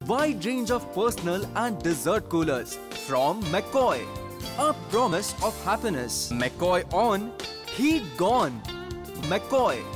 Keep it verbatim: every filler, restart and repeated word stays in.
wide range of personal and dessert coolers from McCoy. A promise of happiness. McCoy on, heat gone. McCoy.